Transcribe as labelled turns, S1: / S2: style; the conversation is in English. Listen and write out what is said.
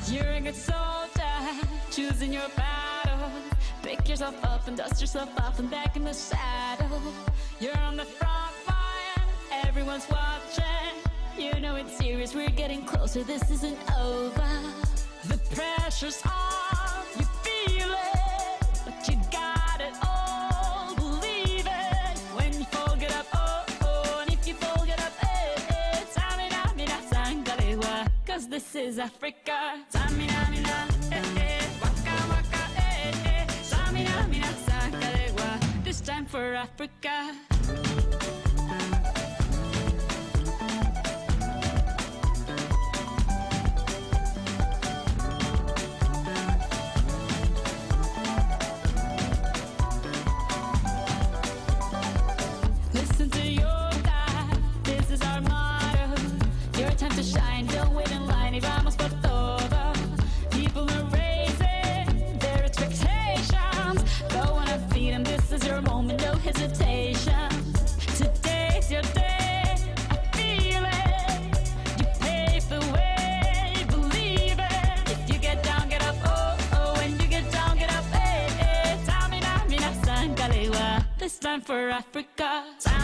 S1: You're a good soldier, choosing your battle. Pick yourself up and dust yourself off and back in the saddle. You're on the front line, everyone's watching. You know it's serious, we're getting closer, this isn't over. The pressure's on, you feel it, but you got it all, believe it. When you fall, get up, oh, oh, and if you fall, get up, eh, eh. Samina, mina, sangalewa, 'cause this is Africa. Samina, mina, eh, eh, waka, waka, eh, eh. Samina, mina, sangalewa, this time for Africa. Listen to your God, this is our motto. Your time to shine, don't wait in line, y vamos por todo. People are raising their expectations. Go on and feed them, this is your moment, no hesitation. Today's your day, I feel it. You pave the way, believe it. If you get down, get up, oh, oh. When you get down, get up, eh, eh. Tamina, mina, sangalewa, this time for Africa.